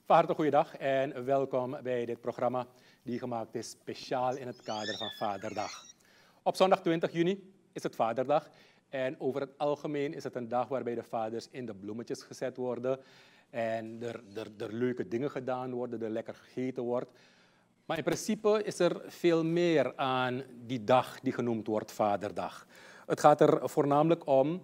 Van harte goeiedag en welkom bij dit programma die gemaakt is speciaal in het kader van Vaderdag. Op zondag 20 juni is het Vaderdag en over het algemeen is het een dag waarbij de vaders in de bloemetjes gezet worden en er leuke dingen gedaan worden, er lekker gegeten wordt. Maar in principe is er veel meer aan die dag die genoemd wordt Vaderdag. Het gaat er voornamelijk om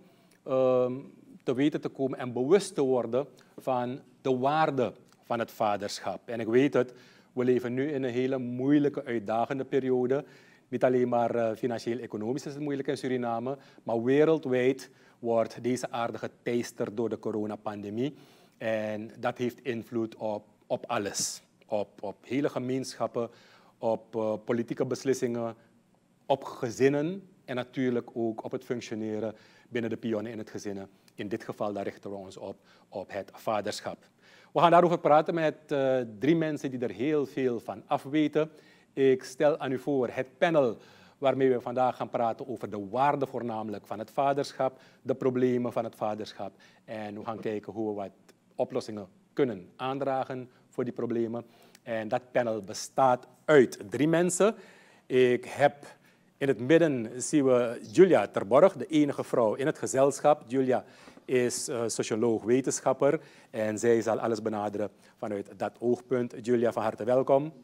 te weten te komen en bewust te worden van de waarde van het vaderschap. En ik weet het, we leven nu in een hele moeilijke, uitdagende periode. Niet alleen maar financieel-economisch is het moeilijk in Suriname, maar wereldwijd wordt deze aarde geteisterd door de coronapandemie. En dat heeft invloed op alles. Op hele gemeenschappen, op politieke beslissingen, op gezinnen en natuurlijk ook op het functioneren binnen de pionnen in het gezinnen. In dit geval daar richten we ons op het vaderschap. We gaan daarover praten met 3 mensen die er heel veel van afweten. Ik stel aan u voor het panel waarmee we vandaag gaan praten over de waarde voornamelijk van het vaderschap, de problemen van het vaderschap. En we gaan kijken hoe we wat oplossingen kunnen aandragen voor die problemen. En dat panel bestaat uit 3 mensen. Ik heb in het midden zien we Julia Terborg, de enige vrouw in het gezelschap. Julia is socioloog, wetenschapper en zij zal alles benaderen vanuit dat oogpunt. Julia, van harte welkom.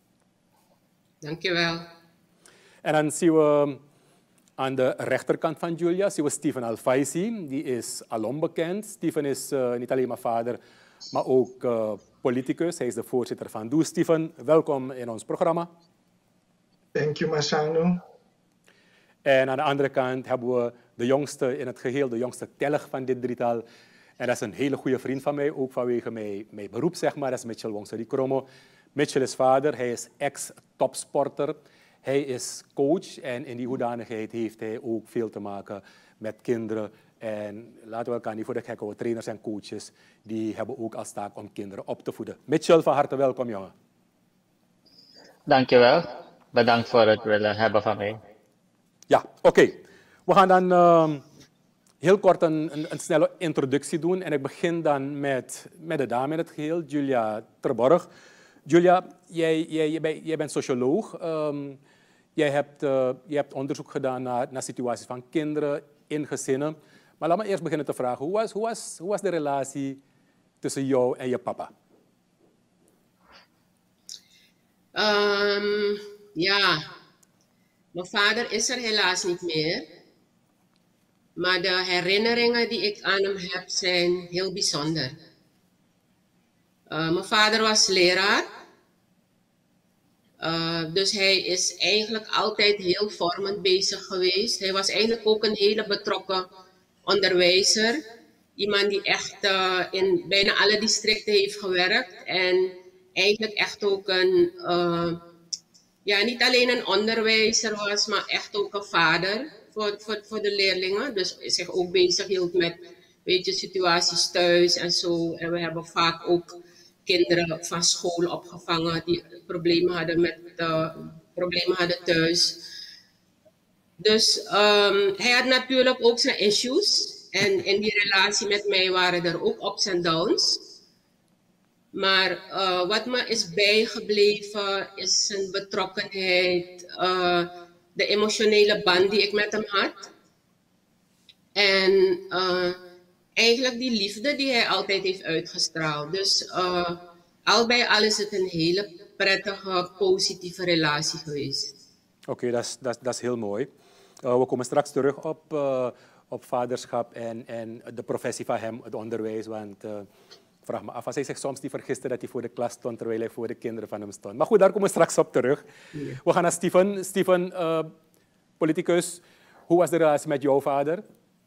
Dankjewel. En dan zien we aan de rechterkant van Julia zien we Stephen Alfaisi. Die is alom bekend. Stephen is niet alleen maar vader, maar ook politicus. Hij is de voorzitter van Doe. Stephen, welkom in ons programma. Thank you, Marciano. En aan de andere kant hebben we de jongste in het geheel, de jongste telg van dit drietal. En dat is een hele goede vriend van mij, ook vanwege mijn beroep, zeg maar. Dat is Mitchell Wongse Kromo. Mitchell is vader, hij is ex-topsporter. Hij is coach en in die hoedanigheid heeft hij ook veel te maken met kinderen. En laten we elkaar niet voor de gek houden, trainers en coaches, die hebben ook als taak om kinderen op te voeden. Mitchell, van harte welkom, jongen. Dankjewel. Bedankt voor het willen hebben van mij. Ja, oké. We gaan dan heel kort een snelle introductie doen. En ik begin dan met de dame in het geheel, Julia Terborg. Julia, jij bent socioloog. Jij hebt onderzoek gedaan naar situaties van kinderen in gezinnen. Maar laat me eerst beginnen te vragen, hoe was de relatie tussen jou en je papa? Ja, mijn vader is er helaas niet meer. Maar de herinneringen die ik aan hem heb zijn heel bijzonder. Mijn vader was leraar. Dus hij is eigenlijk altijd heel vormend bezig geweest. Hij was eigenlijk ook een hele betrokken onderwijzer. Iemand die echt in bijna alle districten heeft gewerkt. En eigenlijk echt ook niet alleen een onderwijzer was, maar echt ook een vader voor de leerlingen. Dus zich ook bezig hield met situaties thuis en zo. En we hebben vaak ook kinderen van school opgevangen die problemen hadden thuis. Dus hij had natuurlijk ook zijn issues. En in die relatie met mij waren er ook ups en downs. Maar wat me is bijgebleven is zijn betrokkenheid, de emotionele band die ik met hem had. En eigenlijk die liefde die hij altijd heeft uitgestraald. Dus al bij al is het een hele prettige, positieve relatie geweest. Oké, dat is heel mooi. We komen straks terug op vaderschap en de professie van hem, het onderwijs. Want ik vraag me af, als hij zich soms niet vergiste dat hij voor de klas stond terwijl hij voor de kinderen van hem stond. Maar goed, daar komen we straks op terug. Ja. We gaan naar Stephen. Stephen, politicus, hoe was de relatie met jouw vader?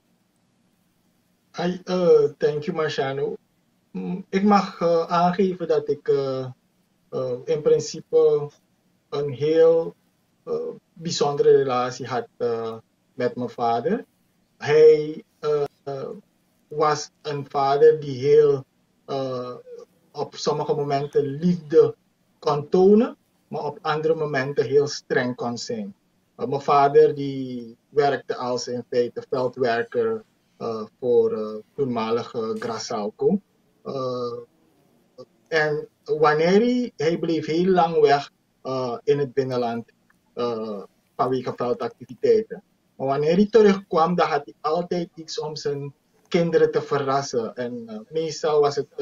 Thank you, Marciano. Ik mag aangeven dat ik in principe een heel bijzondere relatie had met mijn vader. Hij was een vader die heel op sommige momenten liefde kon tonen, maar op andere momenten heel streng kon zijn. Mijn vader die werkte als in feite veldwerker voor toenmalige Grasalco. En wanneer hij bleef heel lang weg in het binnenland vanwege veldactiviteiten. Maar wanneer hij terugkwam, dan had hij altijd iets om zijn kinderen te verrassen. En meestal was het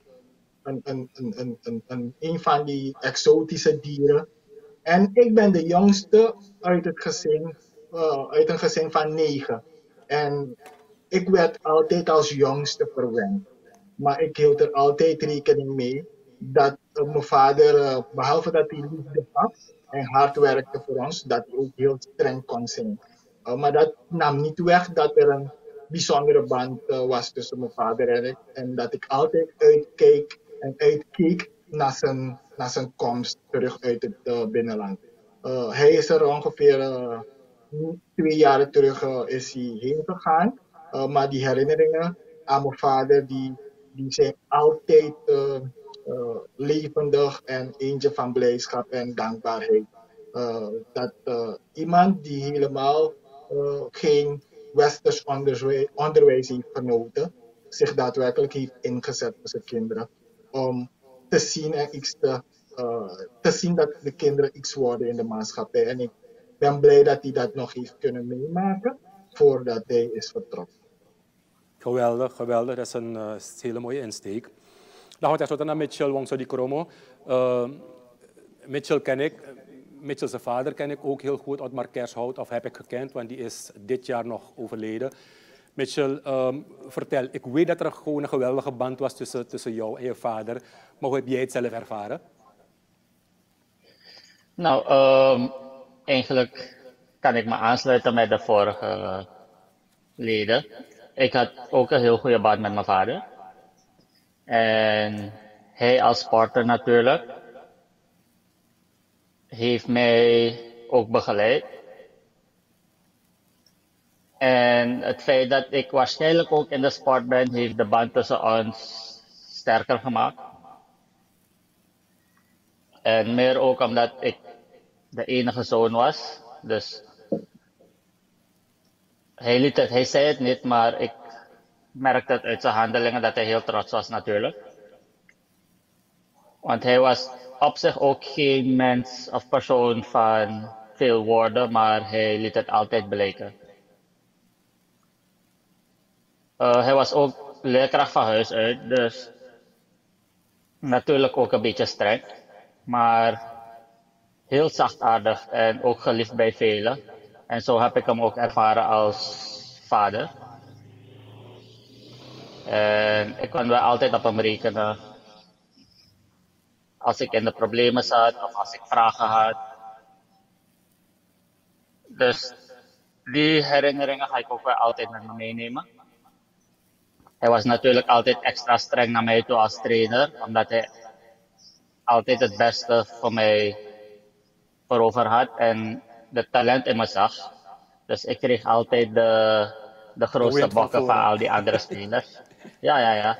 een van die exotische dieren. En ik ben de jongste uit het gezin, uit een gezin van 9. En ik werd altijd als jongste verwend. Maar ik hield er altijd rekening mee dat mijn vader, behalve dat hij liefde had en hard werkte voor ons, dat hij ook heel streng kon zijn. Maar dat nam niet weg dat er een bijzondere band was tussen mijn vader en ik. En dat ik altijd uitkeek naar zijn komst terug uit het binnenland. Hij is er ongeveer 2 jaar terug is hij heen gegaan. Maar die herinneringen aan mijn vader, die zijn altijd levendig en eentje van blijdschap en dankbaarheid. Dat iemand die helemaal geen westers onderwijs heeft genoten, zich daadwerkelijk heeft ingezet voor zijn kinderen. Om te zien en te zien dat de kinderen iets worden in de maatschappij. En ik ben blij dat hij dat nog heeft kunnen meemaken voordat hij is vertrokken. Geweldig, geweldig. Dat is een hele mooie insteek. Dan gaan we tenslotte naar Mitchell Wongso Di Kromo. Mitchell ken ik. Mitchell zijn vader ken ik ook heel goed, Otmar Kershout, of heb ik gekend, want die is dit jaar nog overleden. Mitchell, vertel, ik weet dat er gewoon een geweldige band was tussen jou en je vader, maar hoe heb jij het zelf ervaren? Nou, eigenlijk kan ik me aansluiten met de vorige leden. Ik had ook een heel goede band met mijn vader. En hij als sporter natuurlijk heeft mij ook begeleid. En het feit dat ik waarschijnlijk ook in de sport ben, heeft de band tussen ons sterker gemaakt. En meer ook omdat ik de enige zoon was. Dus hij zei het niet, maar ik merkte het uit zijn handelingen dat hij heel trots was natuurlijk. Want hij was op zich ook geen mens of persoon van veel woorden, maar hij liet het altijd blijken. Hij was ook leerkracht van huis uit, dus natuurlijk ook een beetje streng, maar heel zachtaardig en ook geliefd bij velen. En zo heb ik hem ook ervaren als vader. En ik kon wel altijd op hem rekenen. Als ik in de problemen zat of als ik vragen had. Dus die herinneringen ga ik ook wel altijd met me meenemen. Hij was natuurlijk altijd extra streng naar mij toe als trainer, omdat hij altijd het beste voor mij voorover had en de talent in me zag. Dus ik kreeg altijd de grootste bokken van al die andere spelers. Ja.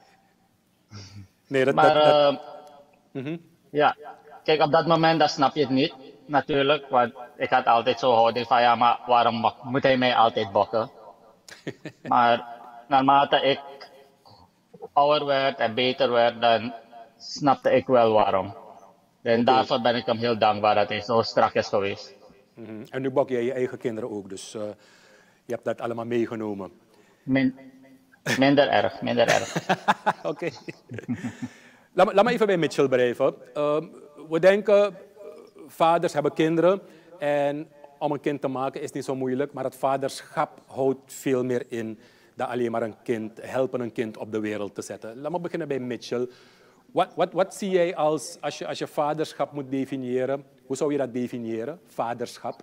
Nee, maar ja, kijk, op dat moment dan snap je het niet, natuurlijk. Want ik had altijd zo'n houding van, ja, maar waarom moet hij mij altijd bokken? Maar naarmate ik ouder werd en beter werd, dan snapte ik wel waarom. En daarvoor ben ik hem heel dankbaar dat hij zo strak is geweest. En nu bok jij je eigen kinderen ook, dus je hebt dat allemaal meegenomen. Minder erg. Oké. Laat me even bij Mitchell blijven. We denken, vaders hebben kinderen en om een kind te maken is niet zo moeilijk, maar het vaderschap houdt veel meer in dan alleen maar helpen een kind op de wereld te zetten. Laat me beginnen bij Mitchell. Wat zie jij als je vaderschap moet definiëren? Hoe zou je dat definiëren, vaderschap?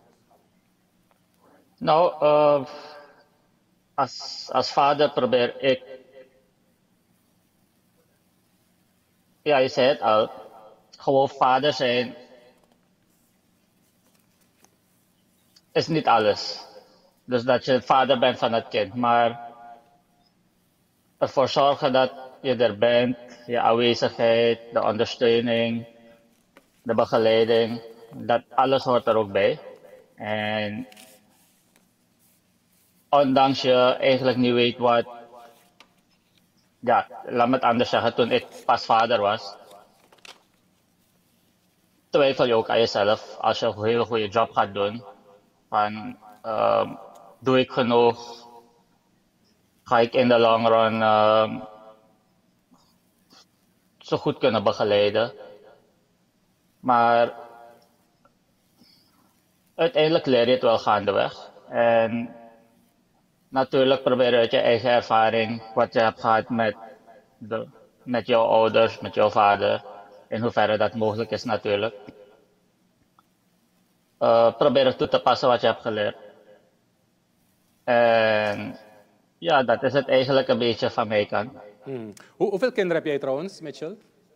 Nou, als vader probeer ik, ja, je zei het al, gewoon vader zijn is niet alles. Dus dat je vader bent van het kind, maar ervoor zorgen dat je er bent, je aanwezigheid, de ondersteuning, de begeleiding, dat alles hoort er ook bij. En ondanks je eigenlijk niet weet wat, ja, laat me het anders zeggen, toen ik pas vader was, twijfel je ook aan jezelf als je een hele goede job gaat doen. Van, doe ik genoeg? Ga ik in de long run zo goed kunnen begeleiden? Maar uiteindelijk leer je het wel gaandeweg. En natuurlijk probeer je uit je eigen ervaring, wat je hebt gehad met jouw ouders, met jouw vader, in hoeverre dat mogelijk is natuurlijk. Probeer het toe te passen wat je hebt geleerd. En ja, dat is het eigenlijk een beetje van mijn kant. Hoeveel kinderen heb jij trouwens, Mitchell?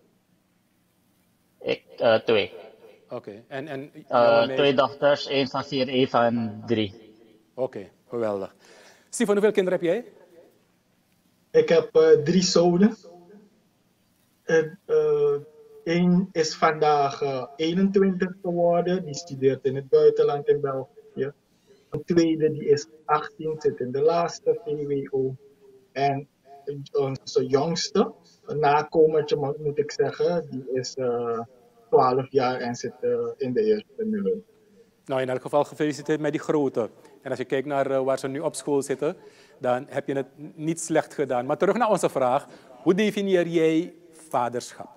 Ik, 2. Oké. En jouw 2 dochters, 1 van 4, 1 van 3. Oké, geweldig. Stefan, hoeveel kinderen heb jij? Ik heb 3 zonen. Eén is vandaag 21 geworden, die studeert in het buitenland in België. Een tweede die is 18, zit in de laatste VWO. En onze jongste, een nakomertje moet ik zeggen, die is 12 jaar en zit in de eerste nu. Nou, in elk geval gefeliciteerd met die grote. En als je kijkt naar waar ze nu op school zitten, dan heb je het niet slecht gedaan. Maar terug naar onze vraag. Hoe definieer jij vaderschap?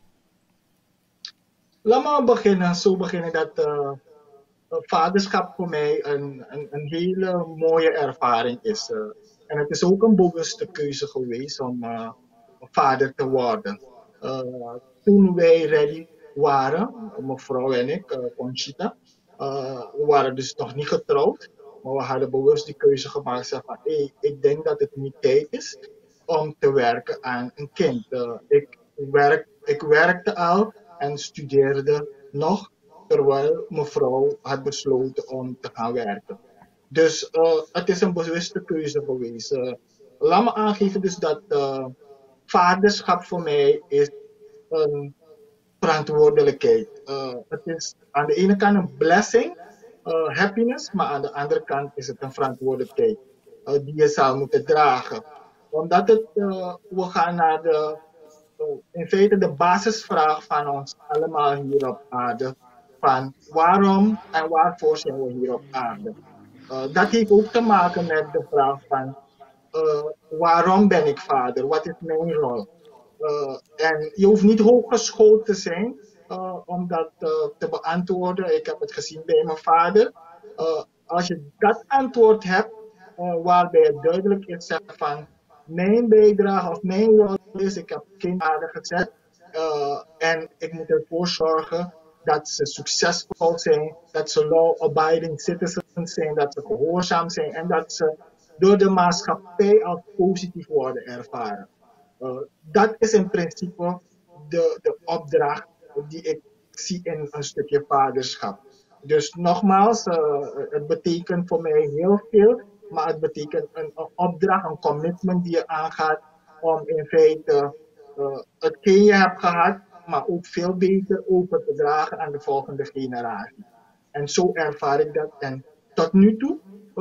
Laat me beginnen, zo beginnen dat vaderschap voor mij een hele mooie ervaring is. En het is ook een bewuste keuze geweest om vader te worden. Toen wij ready waren, mevrouw en ik, Conchita, we waren dus nog niet getrouwd, maar we hadden bewust die keuze gemaakt. Zeg van, hey, ik denk dat het nu tijd is om te werken aan een kind. Ik werkte al en studeerde nog, terwijl mevrouw had besloten om te gaan werken. Dus het is een bewuste keuze geweest. Laat me aangeven dus dat vaderschap voor mij is een verantwoordelijkheid. Het is aan de ene kant een blessing, happiness, maar aan de andere kant is het een verantwoordelijkheid die je zou moeten dragen. Omdat we gaan naar in feite de basisvraag van ons allemaal hier op aarde. Van waarom en waarvoor zijn we hier op aarde? Dat heeft ook te maken met de vraag van waarom ben ik vader? Wat is mijn rol? En je hoeft niet hooggeschoold te zijn om dat te beantwoorden. Ik heb het gezien bij mijn vader. Als je dat antwoord hebt, waarbij het duidelijk is zeggen van mijn bijdrage of mijn rol is, ik heb kinderen gezet en ik moet ervoor zorgen dat ze succesvol zijn, dat ze law-abiding citizens zijn, dat ze gehoorzaam zijn en dat ze door de maatschappij als positief worden ervaren. Dat is in principe de opdracht die ik zie in een stukje vaderschap. Dus nogmaals, het betekent voor mij heel veel, maar het betekent een opdracht, een commitment die je aangaat om in feite hetgeen je hebt gehad, maar ook veel beter over te dragen aan de volgende generatie. En zo ervaar ik dat. En tot nu toe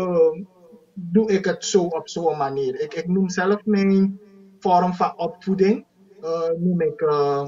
doe ik het zo op zo'n manier. Ik noem zelf mijn vorm van opvoeding, noem ik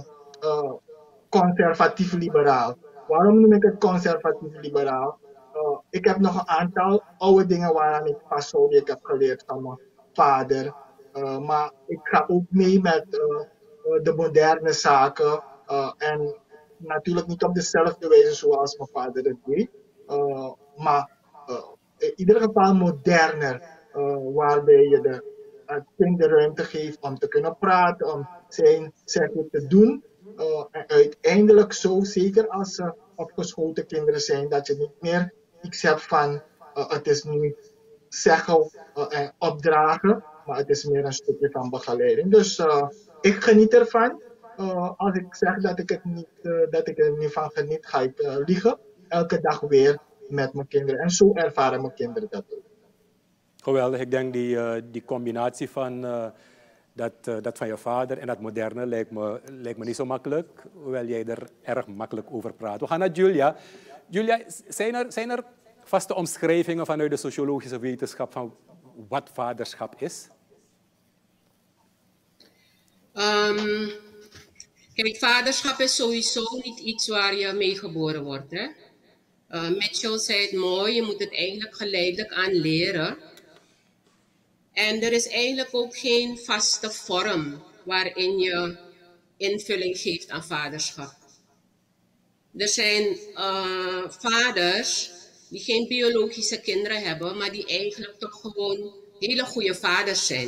conservatief-liberaal. Waarom noem ik het conservatief-liberaal? Ik heb nog een aantal oude dingen waaraan ik vasthoud, die ik heb geleerd van mijn vader. Maar ik ga ook mee met de moderne zaken. En natuurlijk niet op dezelfde wijze zoals mijn vader het deed. Maar in ieder geval moderner. Waarbij je het kind de ruimte geeft om te kunnen praten, om zijn zeggen te doen. En uiteindelijk zo, zeker als ze opgeschoten kinderen zijn, dat je niet meer iets hebt van het is nu zeggen en opdragen, maar het is meer een stukje van begeleiding. Dus ik geniet ervan. Als ik zeg dat ik er niet van geniet, ga ik liegen. Elke dag weer met mijn kinderen. En zo ervaren mijn kinderen dat ook. Geweldig. Ik denk die combinatie van dat van je vader en dat moderne lijkt me niet zo makkelijk, hoewel jij er erg makkelijk over praat. We gaan naar Julia. Julia, zijn er vaste omschrijvingen vanuit de sociologische wetenschap van wat vaderschap is? Kijk, vaderschap is sowieso niet iets waar je mee geboren wordt. Hè? Mitchell zei het mooi, je moet het eigenlijk geleidelijk aan leren. En er is eigenlijk ook geen vaste vorm waarin je invulling geeft aan vaderschap. Er zijn vaders die geen biologische kinderen hebben, maar die eigenlijk toch gewoon hele goede vaders zijn.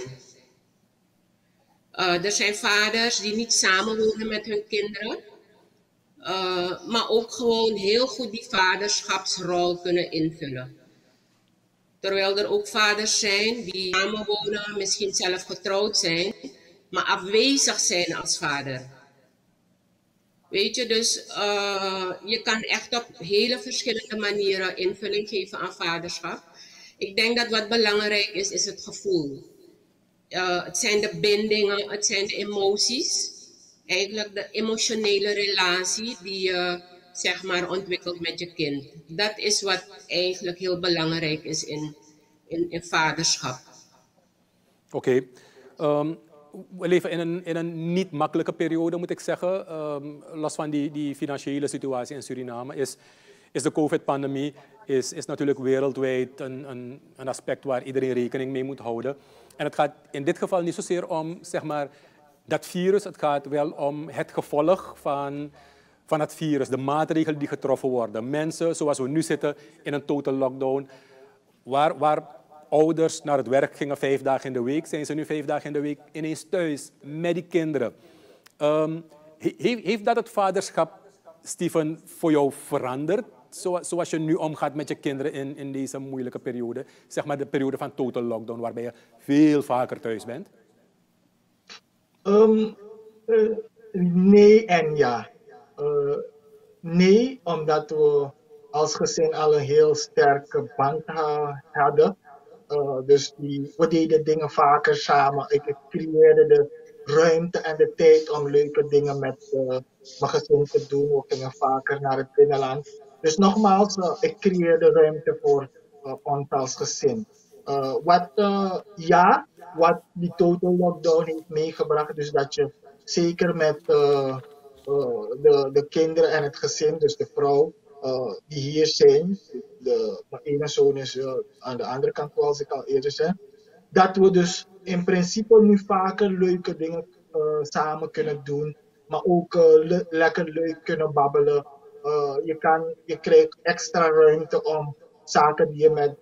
Er zijn vaders die niet samenwonen met hun kinderen, maar ook gewoon heel goed die vaderschapsrol kunnen invullen. Terwijl er ook vaders zijn die samenwonen, misschien zelf getrouwd zijn, maar afwezig zijn als vader. Weet je, dus je kan echt op hele verschillende manieren invulling geven aan vaderschap. Ik denk dat wat belangrijk is het gevoel. Het zijn de bindingen, het zijn de emoties. Eigenlijk de emotionele relatie die je zeg maar ontwikkelt met je kind. Dat is wat eigenlijk heel belangrijk is in vaderschap. Oké. We leven in een niet makkelijke periode, moet ik zeggen. Los van die financiële situatie in Suriname is de COVID-pandemie is natuurlijk wereldwijd een aspect waar iedereen rekening mee moet houden. En het gaat in dit geval niet zozeer om zeg maar, dat virus, het gaat wel om het gevolg van het virus, de maatregelen die getroffen worden. Mensen, zoals we nu zitten, in een total lockdown, waar ouders naar het werk gingen 5 dagen in de week, zijn ze nu 5 dagen in de week ineens thuis met die kinderen. Heeft dat het vaderschap, Steven, voor jou veranderd? Zoals je nu omgaat met je kinderen in deze moeilijke periode, zeg maar de periode van total lockdown, waarbij je veel vaker thuis bent? Nee en ja. Nee, omdat we als gezin al een heel sterke band hadden. Dus we deden dingen vaker samen. Ik creëerde de ruimte en de tijd om leuke dingen met mijn gezin te doen. We gingen vaker naar het binnenland. Dus nogmaals, ik creëerde ruimte voor ons als gezin. Wat die total lockdown heeft meegebracht, dus dat je zeker met de kinderen en het gezin, dus de vrouw die hier zijn, mijn ene zoon is aan de andere kant, zoals ik al eerder zei, dat we dus in principe nu vaker leuke dingen samen kunnen doen, maar ook lekker leuk kunnen babbelen. Je krijgt extra ruimte om zaken die je met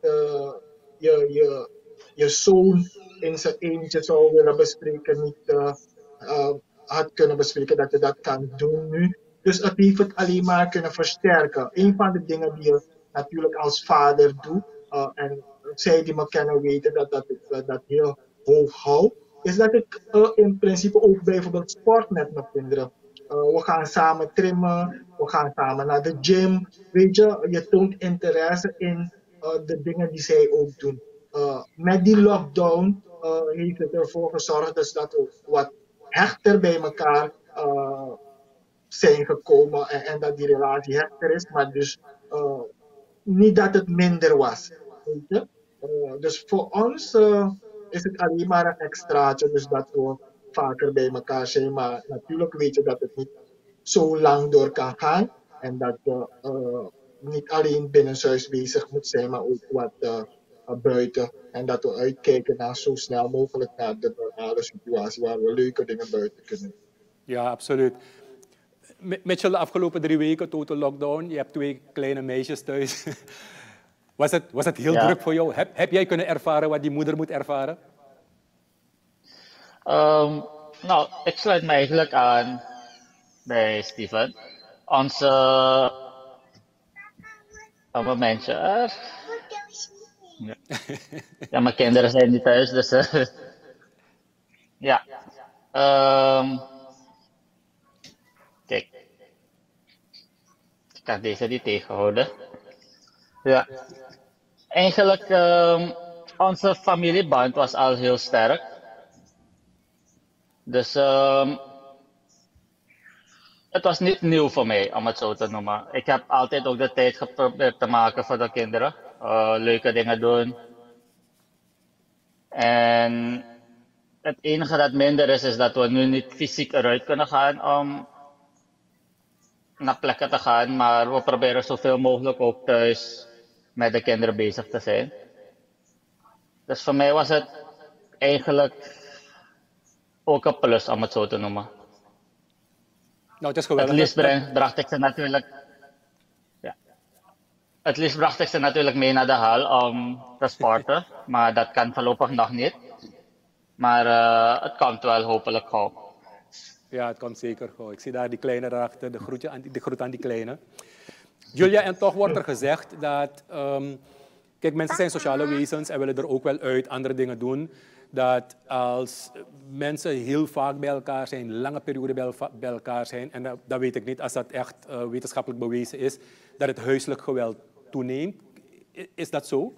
je zoon in zijn eentje zou willen bespreken, niet had kunnen bespreken, dat je dat kan doen nu. Dus het heeft het alleen maar kunnen versterken. Een van de dingen die je natuurlijk als vader doet, en zij die me kennen weten dat ik dat heel hoog hou, is dat ik in principe ook bijvoorbeeld sport met mijn kinderen. We gaan samen trimmen, we gaan samen naar de gym. Weet je toont interesse in de dingen die zij ook doen. Met die lockdown heeft het ervoor gezorgd dus dat we wat hechter bij elkaar zijn gekomen en dat die relatie hechter is, maar dus niet dat het minder was. Weet je? Dus voor ons is het alleen maar een extraatje, dus dat we vaker bij elkaar zijn, maar natuurlijk weet je dat het niet zo lang door kan gaan en dat je niet alleen binnenshuis bezig moet zijn, maar ook wat buiten. En dat we uitkijken naar zo snel mogelijk naar de normale situatie waar we leuke dingen buiten kunnen doen. Ja, absoluut. Mitchell, de afgelopen 3 weken, total lockdown. Je hebt 2 kleine meisjes thuis. Was het heel druk voor jou? Heb jij kunnen ervaren wat die moeder moet ervaren? Nou, ik sluit me eigenlijk aan bij Steven. Een momentje. Ja, mijn kinderen zijn niet thuis, dus ja. Kijk, ik kan deze niet tegenhouden. Ja, eigenlijk onze familieband was al heel sterk. Dus het was niet nieuw voor mij, om het zo te noemen. Ik heb altijd ook de tijd geprobeerd te maken voor de kinderen. Leuke dingen doen. En het enige dat minder is dat we nu niet fysiek eruit kunnen gaan om naar plekken te gaan, maar we proberen zoveel mogelijk ook thuis met de kinderen bezig te zijn. Dus voor mij was het eigenlijk ook een plus om het zo te noemen. Nou, het is Het geweldig. liefst bracht ik ze natuurlijk, ja, het liefst bracht ik ze natuurlijk mee naar de hal om te sporten, maar dat kan voorlopig nog niet. Maar het komt wel hopelijk gauw. Ja, het komt zeker gauw. Ik zie daar die kleine daarachter, de groet aan die kleine. Julia, en toch wordt er gezegd dat, kijk, mensen zijn sociale wezens en willen er ook wel uit andere dingen doen. Dat als mensen heel vaak bij elkaar zijn, lange periode bij elkaar zijn, en dat weet ik niet als dat echt wetenschappelijk bewezen is, dat het huiselijk geweld toeneemt. Is dat zo?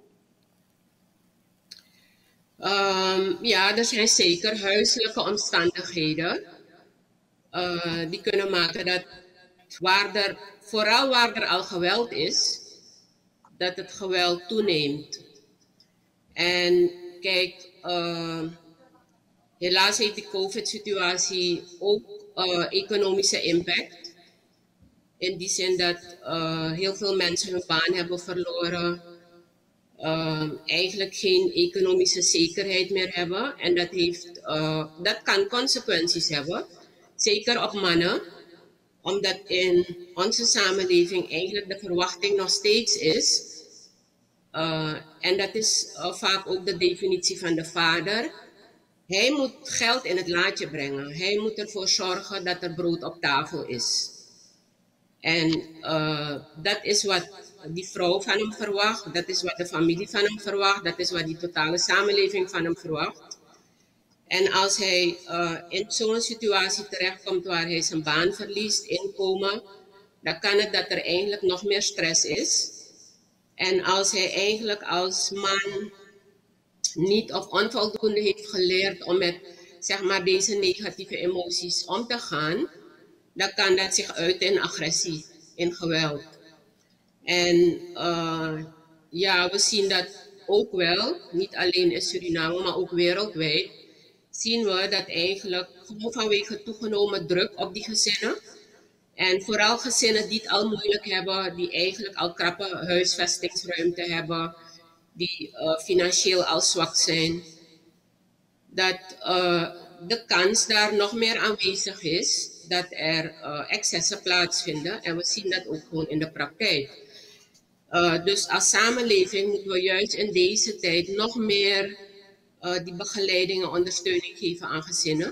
Ja, er zijn zeker huiselijke omstandigheden die kunnen maken dat vooral waar er al geweld is, dat het geweld toeneemt. En kijk, helaas heeft die COVID-situatie ook economische impact. In die zin dat heel veel mensen hun baan hebben verloren, eigenlijk geen economische zekerheid meer hebben. En dat kan consequenties hebben, zeker op mannen, omdat in onze samenleving eigenlijk de verwachting nog steeds is, en dat is vaak ook de definitie van de vader. Hij moet geld in het laadje brengen. Hij moet ervoor zorgen dat er brood op tafel is. En dat is wat die vrouw van hem verwacht. Dat is wat de familie van hem verwacht. Dat is wat die totale samenleving van hem verwacht. En als hij in zo'n situatie terechtkomt waar hij zijn baan verliest, inkomen, dan kan het dat er eigenlijk nog meer stress is. En als hij eigenlijk als man niet of onvoldoende heeft geleerd om met, zeg maar, deze negatieve emoties om te gaan, dan kan dat zich uiten in agressie, in geweld. En ja, we zien dat ook wel, niet alleen in Suriname, maar ook wereldwijd, zien we dat eigenlijk vanwege toegenomen druk op die gezinnen, en vooral gezinnen die het al moeilijk hebben, die eigenlijk al krappe huisvestingsruimte hebben, die financieel al zwak zijn, dat de kans daar nog meer aanwezig is dat er excessen plaatsvinden. En we zien dat ook gewoon in de praktijk. Dus als samenleving moeten we juist in deze tijd nog meer die begeleiding en ondersteuning geven aan gezinnen.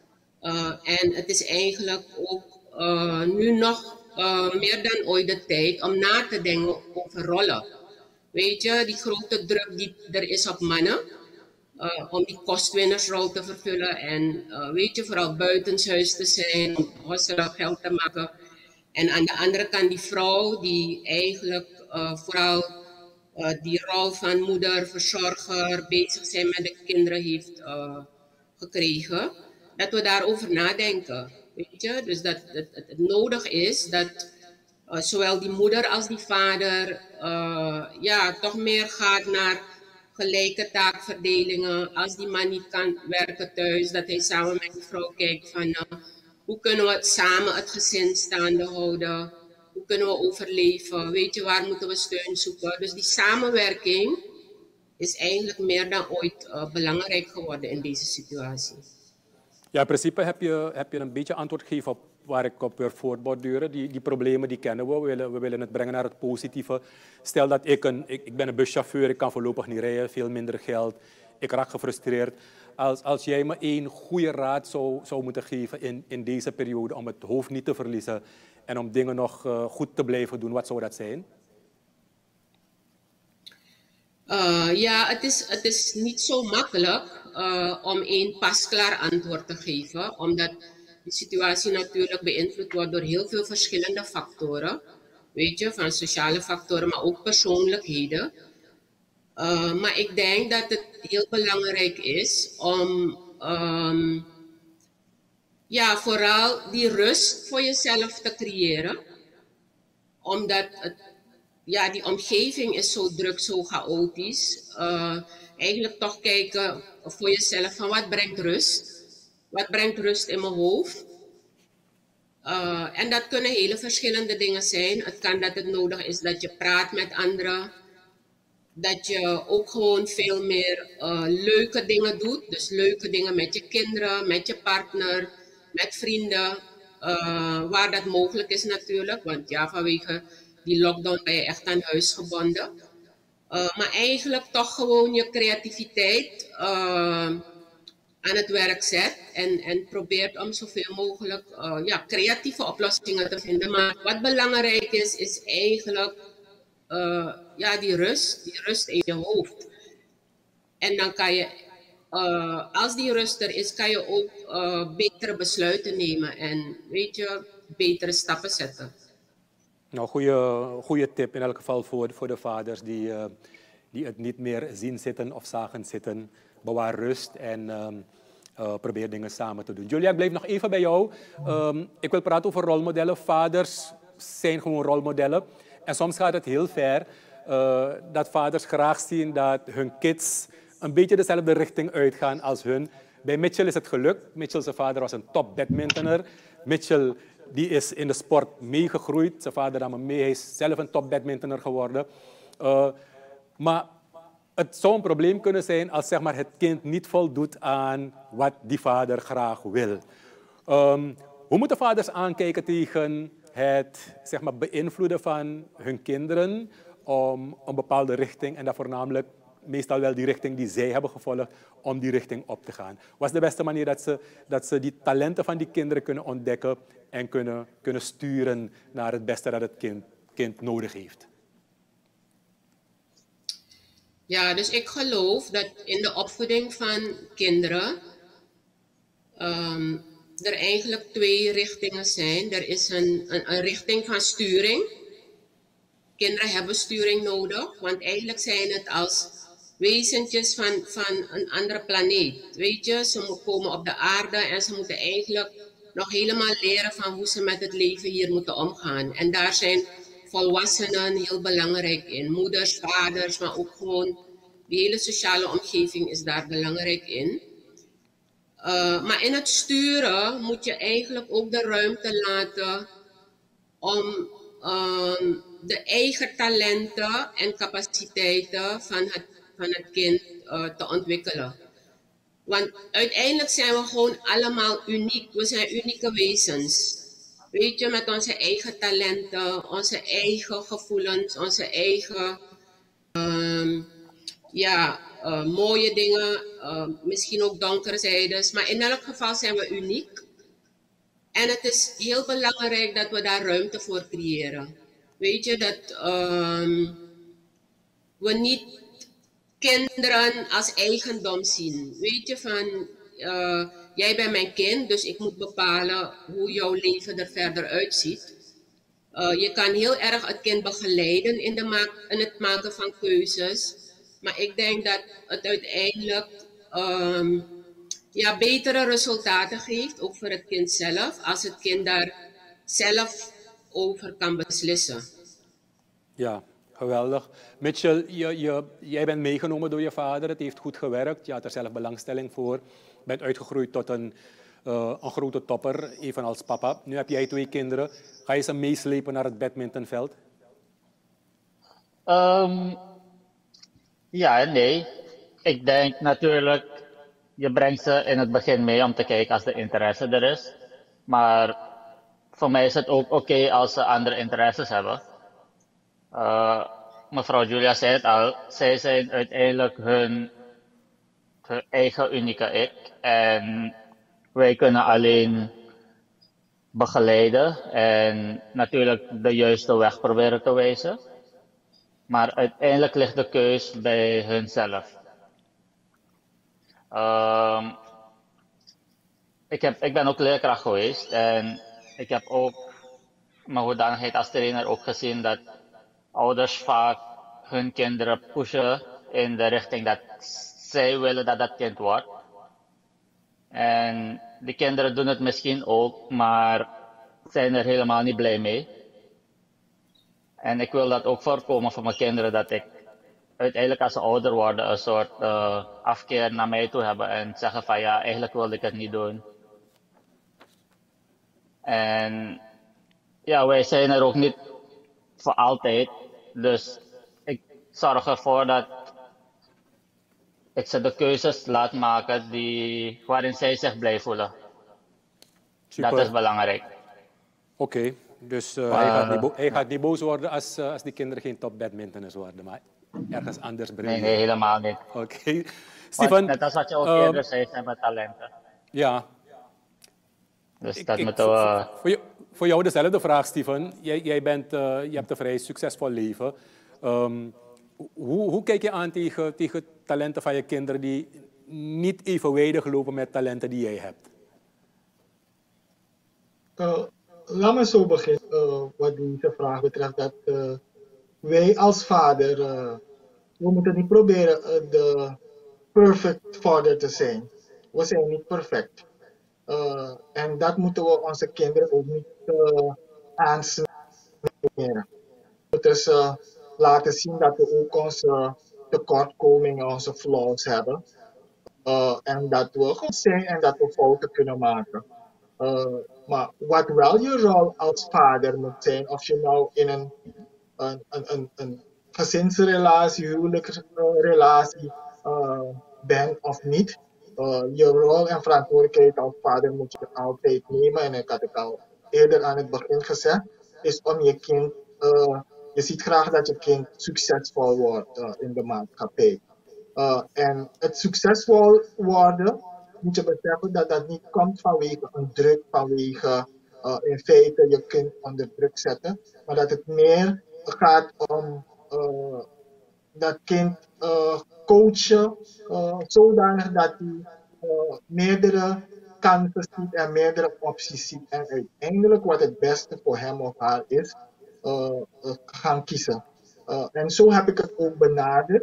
En het is eigenlijk ook nu nog meer dan ooit de tijd om na te denken over rollen. Weet je, die grote druk die er is op mannen, om die kostwinnersrol te vervullen en weet je, vooral buitenshuis te zijn, om geld te maken. En aan de andere kant die vrouw die eigenlijk vooral die rol van moeder, verzorger, bezig zijn met de kinderen heeft gekregen, dat we daarover nadenken. Weet je? Dus dat het nodig is dat zowel die moeder als die vader ja, toch meer gaat naar gelijke taakverdelingen. Als die man niet kan werken thuis, dat hij samen met die vrouw kijkt van hoe kunnen we samen het gezin staande houden? Hoe kunnen we overleven? Weet je, waar moeten we steun zoeken? Dus die samenwerking is eigenlijk meer dan ooit belangrijk geworden in deze situatie. Ja, in principe heb je een beetje antwoord gegeven op waar ik op wil voortborduren. Die problemen die kennen we. We willen het brengen naar het positieve. Stel dat ik ben een buschauffeur, ik kan voorlopig niet rijden, veel minder geld. Ik raak gefrustreerd. Als jij me één goede raad zou moeten geven in deze periode om het hoofd niet te verliezen en om dingen nog goed te blijven doen, wat zou dat zijn? Ja, het is niet zo makkelijk om één pasklaar antwoord te geven, omdat de situatie natuurlijk beïnvloed wordt door heel veel verschillende factoren. Weet je, van sociale factoren, maar ook persoonlijkheden. Maar ik denk dat het heel belangrijk is om ja, vooral die rust voor jezelf te creëren. Omdat ja, die omgeving is zo druk, zo chaotisch. Eigenlijk toch kijken voor jezelf van wat brengt rust? Wat brengt rust in mijn hoofd? En dat kunnen hele verschillende dingen zijn. Het kan dat het nodig is dat je praat met anderen. Dat je ook gewoon veel meer leuke dingen doet. Dus leuke dingen met je kinderen, met je partner, met vrienden. Waar dat mogelijk is natuurlijk. Want ja, vanwege die lockdown ben je echt aan huis gebonden. Maar eigenlijk toch gewoon je creativiteit aan het werk zet. En probeert om zoveel mogelijk ja, creatieve oplossingen te vinden. Maar wat belangrijk is, is eigenlijk ja, die rust in je hoofd. En dan kan je, als die rust er is, kan je ook betere besluiten nemen en weet je, betere stappen zetten. Nou, goede tip in elk geval voor de vaders die het niet meer zien zitten of zagen zitten. Bewaar rust en probeer dingen samen te doen. Julia, ik blijf nog even bij jou. Ik wil praten over rolmodellen. Vaders zijn gewoon rolmodellen. En soms gaat het heel ver dat vaders graag zien dat hun kids een beetje dezelfde richting uitgaan als hun. Bij Mitchell is het gelukt. Mitchell, zijn vader, was een top badmintoner. Mitchell die is in de sport meegegroeid. Zijn vader nam hem mee. Hij is zelf een top badmintoner geworden. Maar het zou een probleem kunnen zijn als zeg maar, het kind niet voldoet aan wat die vader graag wil. Hoe moeten vaders aankijken tegen het zeg maar, beïnvloeden van hun kinderen om een bepaalde richting, en dat voornamelijk meestal wel die richting die zij hebben gevolgd, om die richting op te gaan? Wat is de beste manier dat ze die talenten van die kinderen kunnen ontdekken en kunnen sturen naar het beste dat het kind nodig heeft? Ja, dus ik geloof dat in de opvoeding van kinderen er eigenlijk twee richtingen zijn. Er is een richting van sturing. Kinderen hebben sturing nodig, want eigenlijk zijn het als wezentjes van een andere planeet. Weet je, ze komen op de aarde en ze moeten eigenlijk nog helemaal leren van hoe ze met het leven hier moeten omgaan. En daar zijn volwassenen heel belangrijk in. Moeders, vaders, maar ook gewoon die hele sociale omgeving is daar belangrijk in. Maar in het sturen moet je eigenlijk ook de ruimte laten om de eigen talenten en capaciteiten van het kind te ontwikkelen. Want uiteindelijk zijn we gewoon allemaal uniek. We zijn unieke wezens. Weet je, met onze eigen talenten, onze eigen gevoelens, onze eigen mooie dingen, misschien ook donkere zijdes. Maar in elk geval zijn we uniek. En het is heel belangrijk dat we daar ruimte voor creëren. Weet je, dat we niet kinderen als eigendom zien. Weet je, van jij bent mijn kind, dus ik moet bepalen hoe jouw leven er verder uitziet. Je kan heel erg het kind begeleiden in het maken van keuzes. Maar ik denk dat het uiteindelijk betere resultaten geeft, ook voor het kind zelf, als het kind daar zelf over kan beslissen. Ja, geweldig. Mitchell, jij bent meegenomen door je vader. Het heeft goed gewerkt. Je had er zelf belangstelling voor. Bent uitgegroeid tot een grote topper, evenals papa. Nu heb jij 2 kinderen. Ga je ze meeslepen naar het badmintonveld? Ja en nee. Ik denk natuurlijk, je brengt ze in het begin mee om te kijken als de interesse er is. Maar voor mij is het ook oké als ze andere interesses hebben. Mevrouw Julia zei het al, zij zijn uiteindelijk hun eigen unieke ik. En wij kunnen alleen begeleiden en natuurlijk de juiste weg proberen te wijzen. Maar uiteindelijk ligt de keus bij hunzelf. Ik ben ook leerkracht geweest en ik heb ook mijn hoedanigheid als trainer ook gezien dat ouders vaak hun kinderen pushen in de richting dat zij willen dat dat kind wordt. En de kinderen doen het misschien ook, maar zijn er helemaal niet blij mee. En ik wil dat ook voorkomen voor mijn kinderen, dat ik uiteindelijk als ze ouder worden een soort afkeer naar mij toe hebben en zeggen van ja, eigenlijk wilde ik het niet doen. En ja, wij zijn er ook niet voor altijd. Dus ik zorg ervoor dat ik ze de keuzes laat maken waarin zij zich blij voelen. Dat is Super. belangrijk. Oké, dus Maar hij ja, gaat niet boos worden als die kinderen geen top badmintoners worden, maar ergens anders nee, briljeren. helemaal niet. Oké. Want Stefan, net als wat je ook ehm, eerder zei, zijn we talenten. ja, Dus dat moeten voor, we. voor jou dezelfde vraag, Stefan. Je hebt een vrij succesvol leven. Ehm, hoe kijk je aan tegen talenten van je kinderen die niet evenwijdig lopen met talenten die jij hebt? Uh, Laat me zo beginnen, wat deze vraag betreft, dat wij als vader, we moeten niet proberen de perfect vader te zijn. We zijn niet perfect. En dat moeten we onze kinderen ook niet aansnijden. We moeten ze laten zien dat we ook onze tekortkomingen, onze flaws hebben. En dat we goed zijn en dat we fouten kunnen maken. Maar wat wel je rol als vader moet zijn, of je nou in een gezinsrelatie, huwelijksrelatie bent of niet, je rol en verantwoordelijkheid als vader moet je altijd nemen. En ik had het al eerder aan het begin gezegd, is om je kind, je ziet graag dat je kind succesvol wordt in de maatschappij. En het succesvol worden, moet je beseffen dat dat niet komt vanwege een druk, vanwege in feite je kind onder druk zetten, maar dat het meer gaat om dat kind coachen, zodanig dat hij meerdere kansen ziet en meerdere opties ziet en uiteindelijk wat het beste voor hem of haar is, gaan kiezen. En zo heb ik het ook benaderd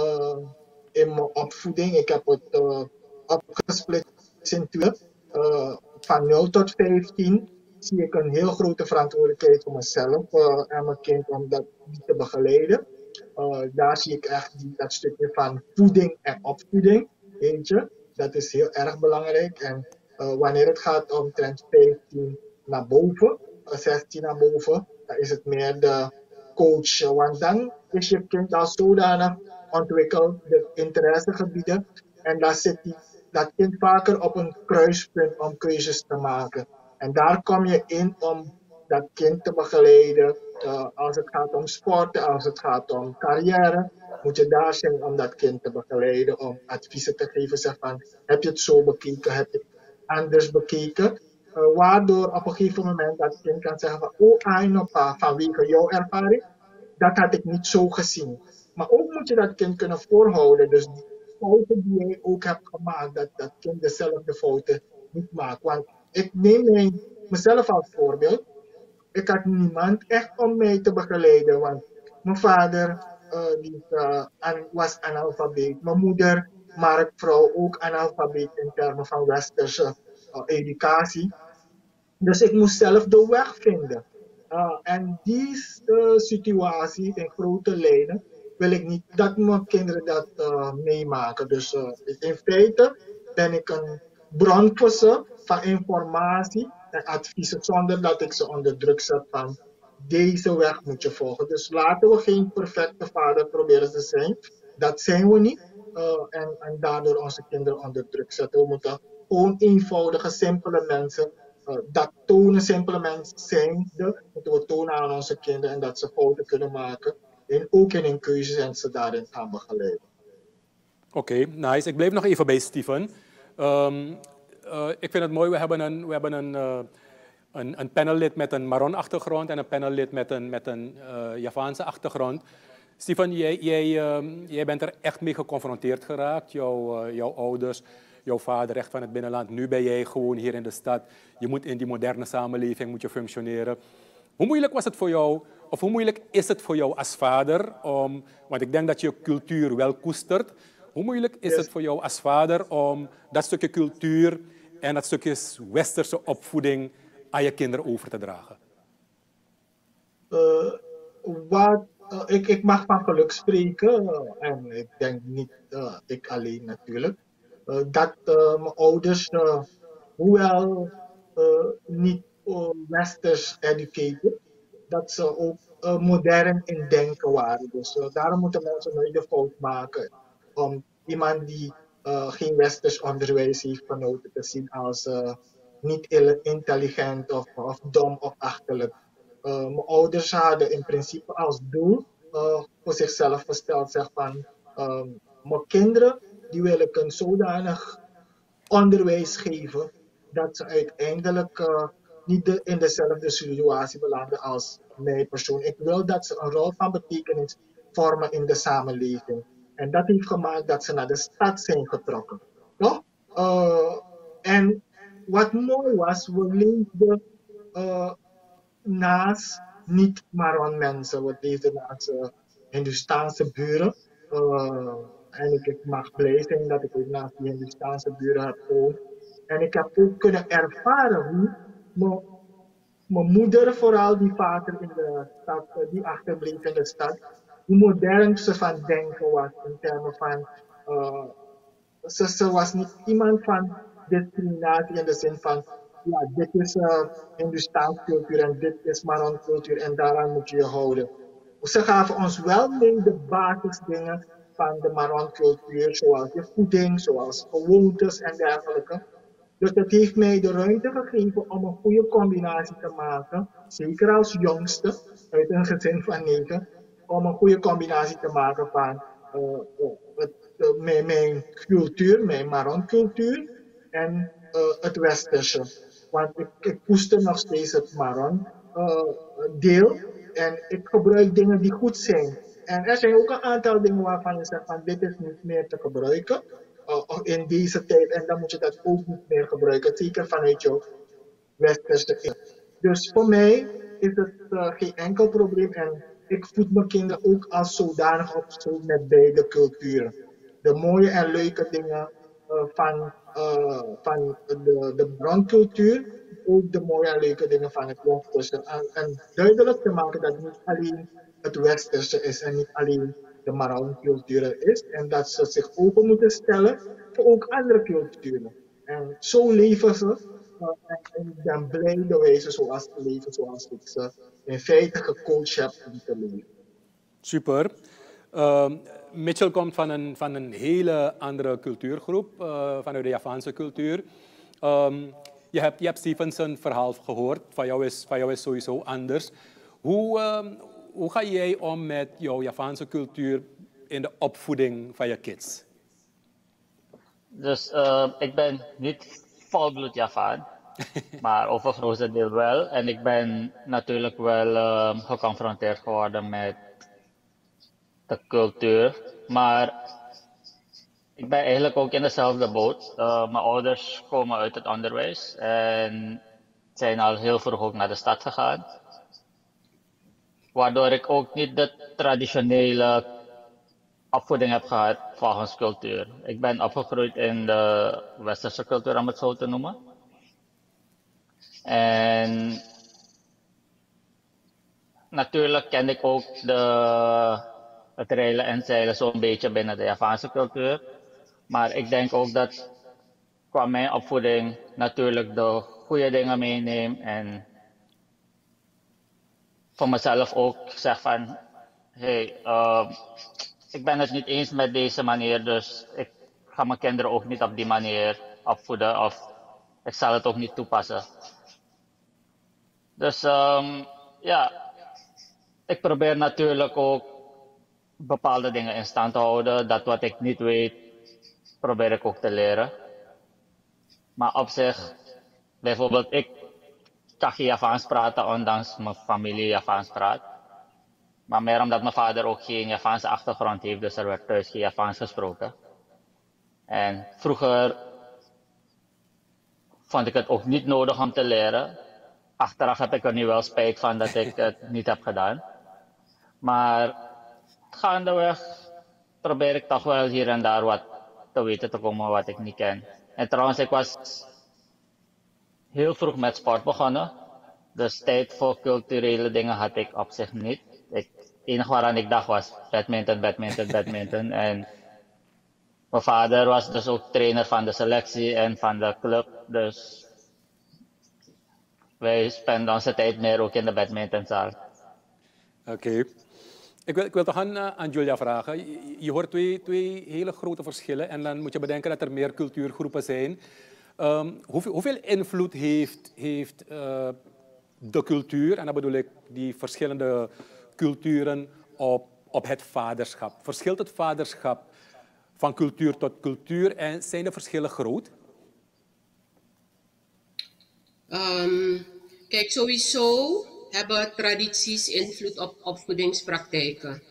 in mijn opvoeding. Ik heb het opgesplitst in twee. Van 0 tot 15 zie ik een heel grote verantwoordelijkheid voor mezelf en mijn kind om die te begeleiden. Daar zie ik echt dat stukje van voeding en opvoeding. Weet je? Dat is heel erg belangrijk. En wanneer het gaat om trend 15 naar boven, 16 naar boven, dan is het meer de coach. Want dan is je kind al zodanig ontwikkeld, de interessegebieden. En dan zit dat kind vaker op een kruispunt om keuzes te maken. En daar kom je in om dat kind te begeleiden. Als het gaat om sporten, als het gaat om carrière, moet je daar zijn om dat kind te begeleiden, om adviezen te geven. Zeg van, heb je het zo bekeken, heb je het anders bekeken? Waardoor op een gegeven moment dat kind kan zeggen van, oh Ainopa, vanwege jouw ervaring, dat had ik niet zo gezien. Maar ook moet je dat kind kunnen voorhouden. Dus die fouten die jij ook hebt gemaakt, dat dat kind dezelfde fouten niet maakt. Want ik neem mezelf als voorbeeld. Ik had niemand echt om mij te begeleiden, want mijn vader was analfabeet. Mijn moeder, marktvrouw, ook analfabeet in termen van westerse educatie. Dus ik moest zelf de weg vinden. En die situatie in grote lijnen wil ik niet dat mijn kinderen dat meemaken. Dus in feite ben ik een bron voor ze van informatie en adviezen zonder dat ik ze onder druk zet van deze weg moet je volgen. Dus laten we geen perfecte vader proberen te zijn. Dat zijn we niet. En daardoor onze kinderen onder druk zetten. We moeten gewoon eenvoudige, simpele mensen dat tonen, simpele mensen zijn, moeten we tonen aan onze kinderen en dat ze fouten kunnen maken. En ook in hun keuzes en ze daarin gaan begeleiden. Oké, nice. Ik blijf nog even bij Stefan. Ik vind het mooi, we hebben een panellid met een Maron-achtergrond en een panellid met een Javaanse achtergrond. Stefan, jij bent er echt mee geconfronteerd geraakt. Jouw ouders, jouw vader recht van het binnenland. Nu ben jij gewoon hier in de stad. Je moet in die moderne samenleving moet je functioneren. Hoe moeilijk was het voor jou, of hoe moeilijk is het voor jou als vader? Want ik denk dat je cultuur wel koestert. Hoe moeilijk is het voor jou als vader om dat stukje cultuur en dat stukje westerse opvoeding aan je kinderen over te dragen? Ik mag van geluk spreken en ik denk niet ik alleen natuurlijk. Dat mijn ouders, hoewel niet westers educated, dat ze ook modern in denken waren. Dus daarom moeten mensen nooit de fout maken om iemand die geen westers onderwijs heeft genoten te zien als niet intelligent of dom of achterlijk. Mijn ouders hadden in principe als doel voor zichzelf gesteld, zeg van mijn kinderen die wil ik een zodanig onderwijs geven dat ze uiteindelijk niet in dezelfde situatie belanden als mij persoon. Ik wil dat ze een rol van betekenis vormen in de samenleving. En dat heeft gemaakt dat ze naar de stad zijn getrokken. Toch? En wat mooi was, we leefden naast niet-Maron mensen. We leefden naast Hindustaanse buren. En ik mag blij zijn dat ik ook naast die Hindustaanse buren heb gewoond. En ik heb ook kunnen ervaren hoe mijn moeder, vooral die vader in de stad, die achterbleef in de stad, hoe modern ze van denken was in termen van, ze was niet iemand van discriminatie in de zin van, ja, dit is Hindustaanse cultuur en dit is Maron cultuur en daaraan moet je je houden. Ze gaven ons wel mee de basisdingen van de Maron cultuur, zoals de voeding, zoals gewoontes en dergelijke. Dus dat heeft mij de ruimte gegeven om een goede combinatie te maken, zeker als jongste uit een gezin van 9, om een goede combinatie te maken van mijn cultuur, mijn Maron cultuur en het westerse. Want ik koester nog steeds het Maron deel en ik gebruik dingen die goed zijn. En er zijn ook een aantal dingen waarvan je zegt van dit is niet meer te gebruiken in deze tijd en dan moet je dat ook niet meer gebruiken, zeker vanuit jouw westerse. Dus voor mij is het geen enkel probleem en ik voed mijn kinderen ook als zodanig op zo met beide culturen. De mooie en leuke dingen van de broncultuur, ook de mooie en leuke dingen van het westerse. En duidelijk te maken dat het niet alleen het westerse is en niet alleen de Maron-cultuur is. En dat ze zich open moeten stellen voor ook andere culturen. En zo leven ze. En ik ben blij de wijze zoals te leven, zoals ik ze in feite gecoacht heb om te leven. Super. Mitchell komt van een hele andere cultuurgroep, vanuit de Javaanse cultuur. Je hebt Stevenson verhaal gehoord, van jou is sowieso anders. Hoe ga jij om met jouw Javaanse cultuur in de opvoeding van je kids? Dus ik ben niet volbloed Javaan, maar over grootste deel wel. En ik ben natuurlijk wel geconfronteerd geworden met de cultuur. Maar ik ben eigenlijk ook in dezelfde boot. Mijn ouders komen uit het onderwijs en zijn al heel vroeg ook naar de stad gegaan. Waardoor ik ook niet de traditionele opvoeding heb gehad volgens cultuur. Ik ben opgegroeid in de westerse cultuur, om het zo te noemen. En natuurlijk kende ik ook het reilen en zeilen zo'n beetje binnen de Javaanse cultuur. Maar ik denk ook dat qua mijn opvoeding natuurlijk de goede dingen meeneem en voor mezelf ook zeg van, hey, ik ben het niet eens met deze manier, dus ik ga mijn kinderen ook niet op die manier opvoeden of ik zal het ook niet toepassen. Dus ja, ik probeer natuurlijk ook bepaalde dingen in stand te houden. Dat wat ik niet weet, probeer ik ook te leren. Maar op zich, bijvoorbeeld ik kan geen Javaans praten, ondanks mijn familie Javaans praat. Maar meer omdat mijn vader ook geen Javaanse achtergrond heeft, dus er werd thuis geen Javaans gesproken. En vroeger vond ik het ook niet nodig om te leren. Achteraf heb ik er nu wel spijt van dat ik het niet heb gedaan. Maar gaandeweg probeer ik toch wel hier en daar wat te weten te komen wat ik niet ken. En trouwens, ik was heel vroeg met sport begonnen. Dus tijd voor culturele dingen had ik op zich niet. Het enige waaraan ik dacht was badminton. En mijn vader was dus ook trainer van de selectie en van de club. Dus wij spenden onze tijd meer ook in de badmintonzaal. Oké. Ik wil toch aan Julia vragen. Je hoort twee hele grote verschillen en dan moet je bedenken dat er meer cultuurgroepen zijn. Hoeveel invloed heeft de cultuur, en dan bedoel ik die verschillende culturen, op het vaderschap? Verschilt het vaderschap van cultuur tot cultuur en zijn de verschillen groot? Kijk, sowieso hebben tradities invloed op opvoedingspraktijken.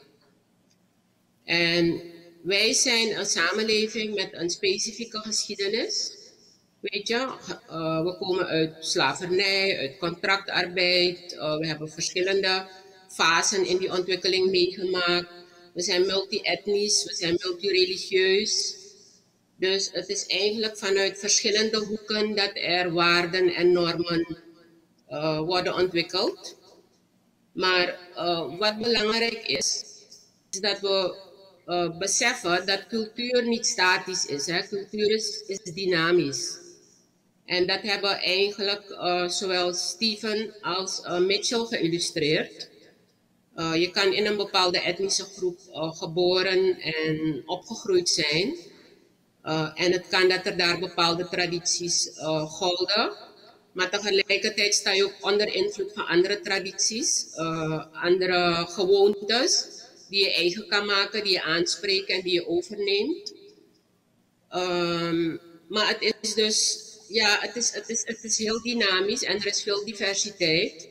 En wij zijn een samenleving met een specifieke geschiedenis. Weet je, we komen uit slavernij, uit contractarbeid. We hebben verschillende fasen in die ontwikkeling meegemaakt. We zijn multi-etnisch, we zijn multireligieus. Dus het is eigenlijk vanuit verschillende hoeken dat er waarden en normen worden ontwikkeld. Maar wat belangrijk is dat we beseffen dat cultuur niet statisch is. Hè? Cultuur is dynamisch. En dat hebben eigenlijk zowel Stephen als Mitchell geïllustreerd. Je kan in een bepaalde etnische groep geboren en opgegroeid zijn. En het kan dat er daar bepaalde tradities gelden. Maar tegelijkertijd sta je ook onder invloed van andere tradities, andere gewoontes die je eigen kan maken, die je aanspreekt en die je overneemt. Maar het is dus, ja, het is heel dynamisch en er is veel diversiteit.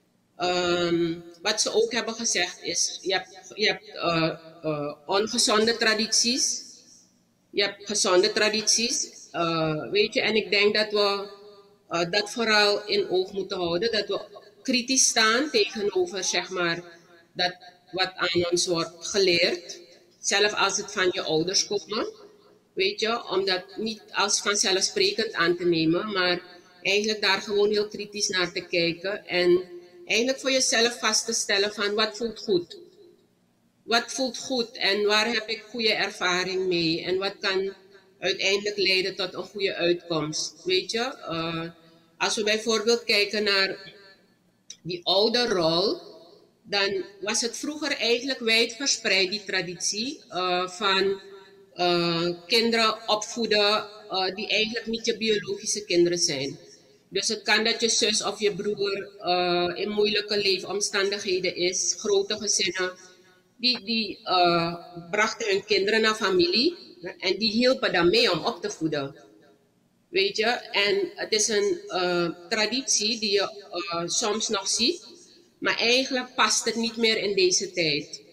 Wat ze ook hebben gezegd is, je hebt ongezonde tradities, je hebt gezonde tradities, weet je, en ik denk dat we dat vooral in oog moeten houden, dat we kritisch staan tegenover, zeg maar, dat wat aan ons wordt geleerd, zelfs als het van je ouders komt, weet je, om dat niet als vanzelfsprekend aan te nemen, maar eigenlijk daar gewoon heel kritisch naar te kijken en eigenlijk voor jezelf vast te stellen van wat voelt goed. Wat voelt goed en waar heb ik goede ervaring mee en wat kan uiteindelijk leiden tot een goede uitkomst, weet je. Als we bijvoorbeeld kijken naar die ouderrol, dan was het vroeger eigenlijk wijdverspreid, die traditie van kinderen opvoeden die eigenlijk niet je biologische kinderen zijn. Dus het kan dat je zus of je broer in moeilijke leefomstandigheden is, grote gezinnen, die brachten hun kinderen naar familie en die hielpen dan mee om op te voeden. Weet je, en het is een traditie die je soms nog ziet, maar eigenlijk past het niet meer in deze tijd.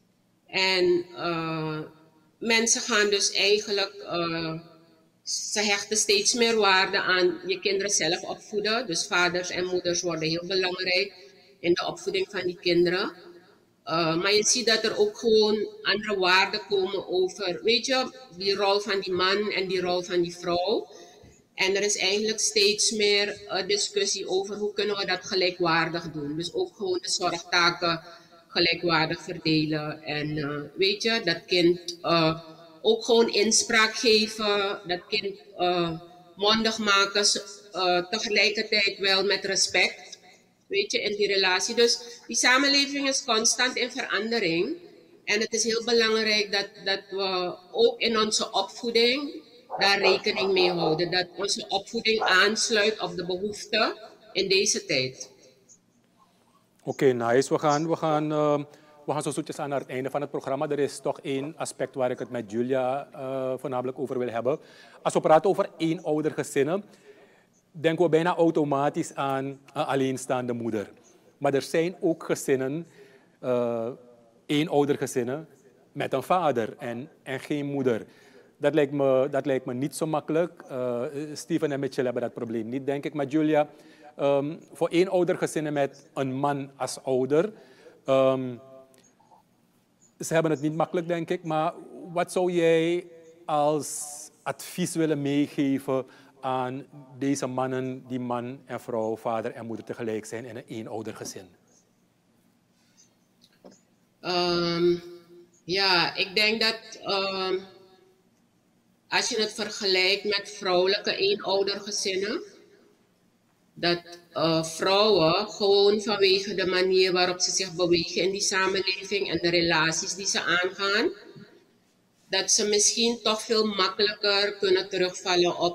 En mensen gaan dus eigenlijk, ze hechten steeds meer waarde aan je kinderen zelf opvoeden. Dus vaders en moeders worden heel belangrijk in de opvoeding van die kinderen. Maar je ziet dat er ook gewoon andere waarden komen over, weet je, die rol van die man en die rol van die vrouw. En er is eigenlijk steeds meer discussie over hoe kunnen we dat gelijkwaardig doen. Dus ook gewoon de zorgtaken gelijkwaardig verdelen. En weet je, dat kind ook gewoon inspraak geven. Dat kind mondig maken, tegelijkertijd wel met respect. Weet je, in die relatie. Dus die samenleving is constant in verandering. En het is heel belangrijk dat we ook in onze opvoeding daar rekening mee houden. Dat onze opvoeding aansluit op de behoeften in deze tijd. Oké, nice. We gaan zo zoetjes aan naar het einde van het programma. Er is toch één aspect waar ik het met Julia voornamelijk over wil hebben. Als we praten over eenoudergezinnen, denken we bijna automatisch aan een alleenstaande moeder. Maar er zijn ook gezinnen, eenoudergezinnen, met een vader en geen moeder. Dat lijkt me niet zo makkelijk. Stephen en Mitchell hebben dat probleem niet, denk ik. Maar Julia, voor eenoudergezinnen met een man als ouder, ze hebben het niet makkelijk, denk ik. Maar wat zou jij als advies willen meegeven aan deze mannen die man en vrouw, vader en moeder tegelijk zijn in een eenoudergezin? Ja, ik denk dat als je het vergelijkt met vrouwelijke eenoudergezinnen, dat vrouwen gewoon vanwege de manier waarop ze zich bewegen in die samenleving en de relaties die ze aangaan, dat ze misschien toch veel makkelijker kunnen terugvallen op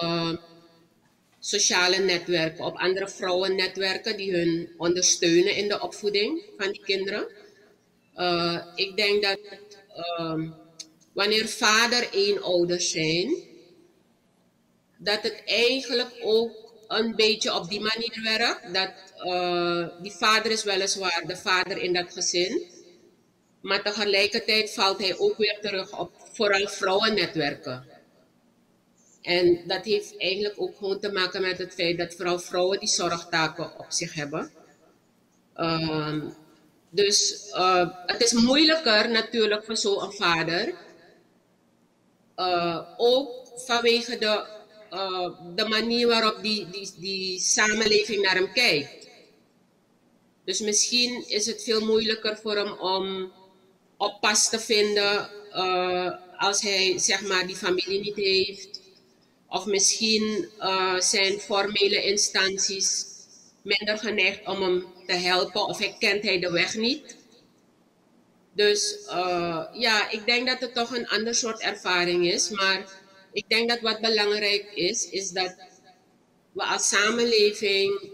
sociale netwerken, op andere vrouwennetwerken die hun ondersteunen in de opvoeding van die kinderen. Ik denk dat wanneer vader eenouders zijn, dat het eigenlijk ook een beetje op die manier werkt. Dat die vader is weliswaar de vader in dat gezin, maar tegelijkertijd valt hij ook weer terug op vooral vrouwennetwerken. En dat heeft eigenlijk ook gewoon te maken met het feit dat vooral vrouwen die zorgtaken op zich hebben. Dus het is moeilijker natuurlijk voor zo'n vader. Ook vanwege de manier waarop die samenleving naar hem kijkt. Dus misschien is het veel moeilijker voor hem om oppas te vinden als hij zeg maar die familie niet heeft. Of misschien zijn formele instanties minder geneigd om hem te helpen of kent hij de weg niet. Dus ja, ik denk dat het toch een ander soort ervaring is. Maar ik denk dat wat belangrijk is dat we als samenleving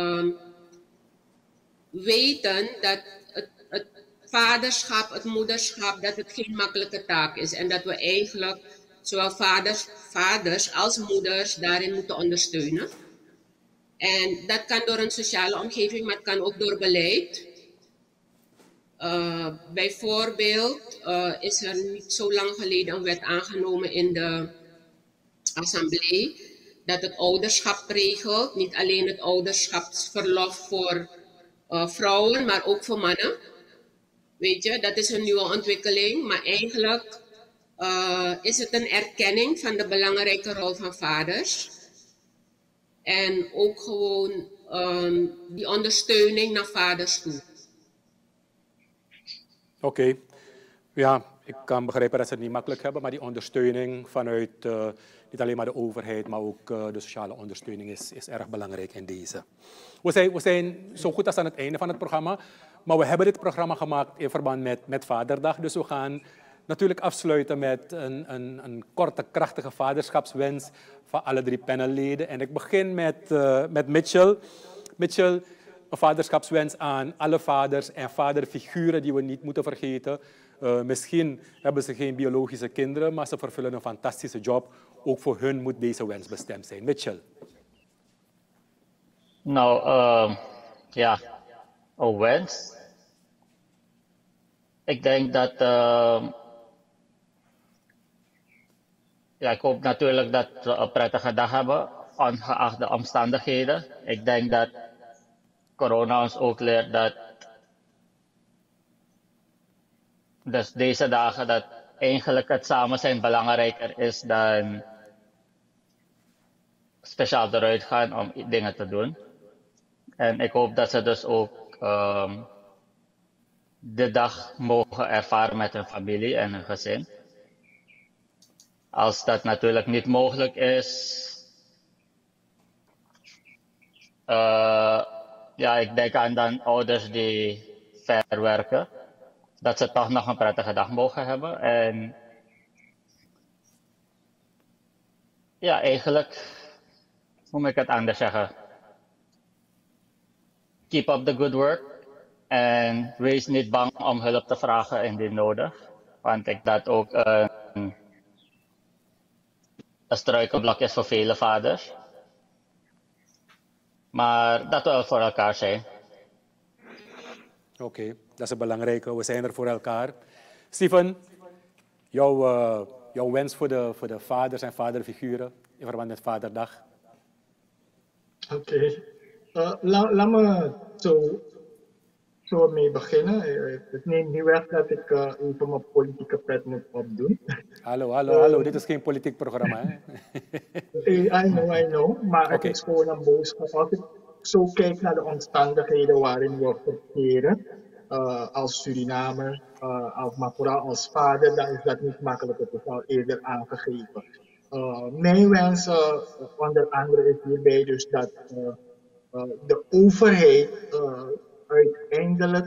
weten dat het vaderschap, het moederschap, dat het geen makkelijke taak is. En dat we eigenlijk zowel vaders als moeders daarin moeten ondersteunen. En dat kan door een sociale omgeving, maar het kan ook door beleid. Bijvoorbeeld is er niet zo lang geleden een wet aangenomen in de assemblee dat het ouderschap regelt. Niet alleen het ouderschapsverlof voor vrouwen, maar ook voor mannen. Weet je, dat is een nieuwe ontwikkeling, maar eigenlijk is het een erkenning van de belangrijke rol van vaders. En ook gewoon die ondersteuning naar vaders toe. Oké. Ja, ik kan begrijpen dat ze het niet makkelijk hebben, maar die ondersteuning vanuit niet alleen maar de overheid, maar ook de sociale ondersteuning is erg belangrijk in deze. We zijn zo goed als aan het einde van het programma, maar we hebben dit programma gemaakt in verband met Vaderdag. Dus we gaan natuurlijk afsluiten met een korte, krachtige vaderschapswens van alle 3 panelleden. En ik begin met Mitchell. Mitchell, een vaderschapswens aan alle vaders en vaderfiguren die we niet moeten vergeten. Misschien hebben ze geen biologische kinderen, maar ze vervullen een fantastische job. Ook voor hun moet deze wens bestemd zijn. Mitchell. Nou, ja, een wens. Ik denk dat, ja, ik hoop natuurlijk dat we een prettige dag hebben, ongeacht de omstandigheden. Ik denk dat corona ons ook leert dat dus deze dagen dat eigenlijk het samen zijn belangrijker is dan speciaal eruit gaan om dingen te doen. En ik hoop dat ze dus ook de dag mogen ervaren met hun familie en hun gezin. Als dat natuurlijk niet mogelijk is, ja, ik denk aan dan ouders die ver werken, dat ze toch nog een prettige dag mogen hebben. En ja, eigenlijk, hoe moet ik het anders zeggen? Keep up the good work en wees niet bang om hulp te vragen indien nodig. Want ik dat ook een struikelblok is voor vele vaders. Maar dat we er voor elkaar zijn. Oké, dat is een belangrijke. We zijn er voor elkaar. Steven, jouw wens voor de vaders en vaderfiguren in verband met Vaderdag? Oké. Laat me zo mee beginnen. Het neemt niet weg dat ik even mijn politieke pet moet opdoen. Hallo, dit is geen politiek programma, hè? I know, maar het is gewoon een boodschap. Als ik zo kijk naar de omstandigheden waarin we verkeren, als Surinamer, maar vooral als vader, dan is dat niet makkelijk. Het is al eerder aangegeven. Mijn wens onder andere is hierbij dus dat de overheid uiteindelijk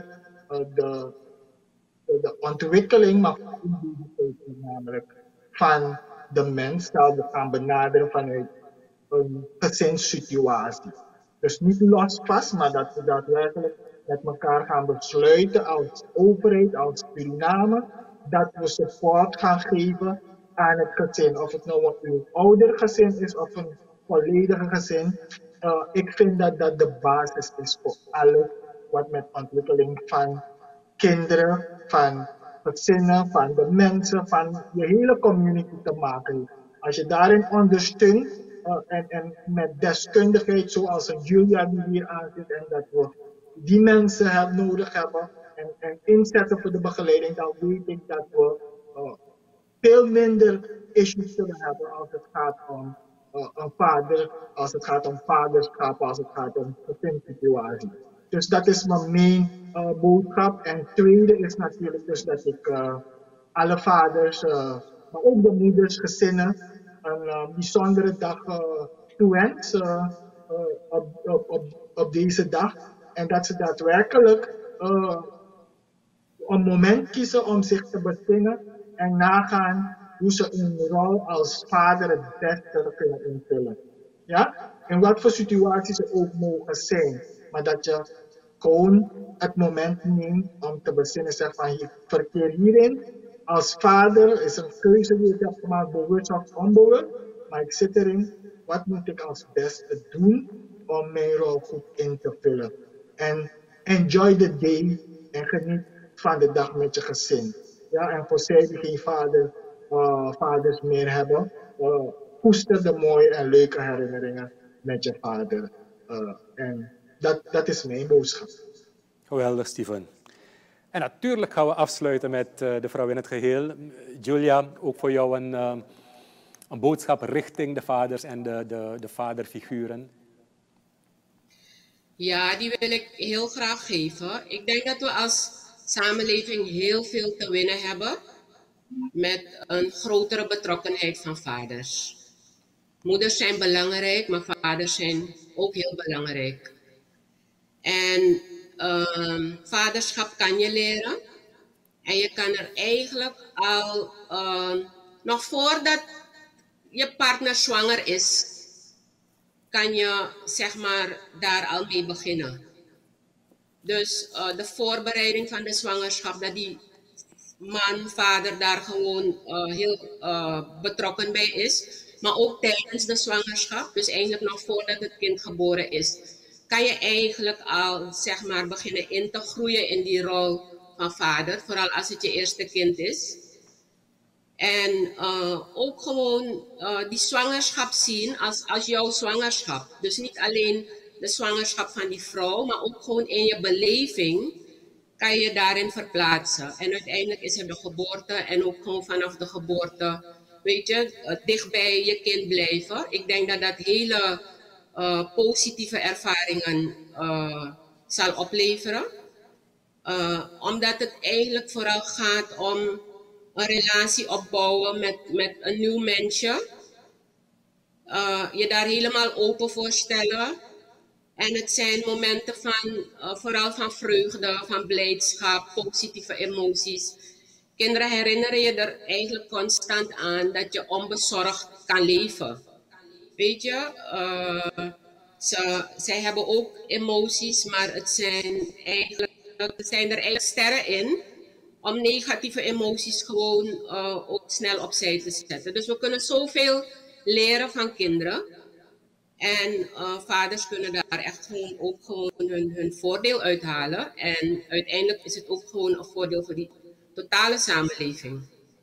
de ontwikkeling mag namelijk van de mens zal gaan benaderen vanuit een gezinssituatie. Dus niet los vast, maar dat we daadwerkelijk met elkaar gaan besluiten als overheid, als Suriname, dat we support gaan geven aan het gezin. Of het nou een oudergezin is of een volledige gezin. Ik vind dat dat de basis is voor alles wat met ontwikkeling van kinderen, van gezinnen, van de mensen, van je hele community te maken heeft. Als je daarin ondersteunt en met deskundigheid zoals een Julia die hier aan zit en dat we die mensen nodig hebben en inzetten voor de begeleiding, dan weet ik dat we veel minder issues zullen hebben als het gaat om een vader, als het gaat om vaderschap, als het gaat om gezinssituatie. Dus dat is mijn main boodschap. En tweede is natuurlijk dus dat ik alle vaders, maar ook de moeders, gezinnen, een bijzondere dag toewens op deze dag. En dat ze daadwerkelijk een moment kiezen om zich te bezinnen en nagaan hoe ze hun rol als vader het beste kunnen invullen. Ja? In wat voor situaties ze ook mogen zijn. Maar dat je gewoon het moment neemt om te bezinnen. Zeg van, ik verkeer hierin. Als vader is een keuze die ik heb gemaakt, bewust of onbewust. Maar ik zit erin. Wat moet ik als beste doen om mijn rol goed in te vullen? En enjoy the day en geniet van de dag met je gezin. Ja, en voor zij die geen vaders meer hebben, koester de mooie en leuke herinneringen met je vader. En dat is mijn boodschap. Geweldig, Steven. En natuurlijk gaan we afsluiten met de vrouw in het geheel. Julia, ook voor jou een boodschap richting de vaders en de vaderfiguren. Ja, die wil ik heel graag geven. Ik denk dat we als samenleving heel veel te winnen hebben met een grotere betrokkenheid van vaders. Moeders zijn belangrijk, maar vaders zijn ook heel belangrijk. En vaderschap kan je leren. En je kan er eigenlijk al, nog voordat je partner zwanger is, kan je zeg maar daar al mee beginnen. Dus de voorbereiding van de zwangerschap, dat die man, vader daar gewoon heel betrokken bij is. Maar ook tijdens de zwangerschap, dus eigenlijk nog voordat het kind geboren is, kan je eigenlijk al zeg maar beginnen in te groeien in die rol van vader. Vooral als het je eerste kind is. En ook gewoon die zwangerschap zien als jouw zwangerschap. Dus niet alleen de zwangerschap van die vrouw, maar ook gewoon in je beleving kan je daarin verplaatsen. En uiteindelijk is er de geboorte en ook gewoon vanaf de geboorte, weet je, dicht bij je kind blijven. Ik denk dat dat hele positieve ervaringen zal opleveren. Omdat het eigenlijk vooral gaat om een relatie opbouwen met een nieuw mensje. Je daar helemaal open voor stellen. En het zijn momenten van, vooral van vreugde, van blijdschap, positieve emoties. Kinderen herinneren je er eigenlijk constant aan dat je onbezorgd kan leven. Weet je, zij hebben ook emoties, maar het zijn er eigenlijk sterren in om negatieve emoties gewoon ook snel opzij te zetten. Dus we kunnen zoveel leren van kinderen. En vaders kunnen daar echt gewoon ook gewoon hun voordeel uithalen. En uiteindelijk is het ook gewoon een voordeel voor die totale samenleving.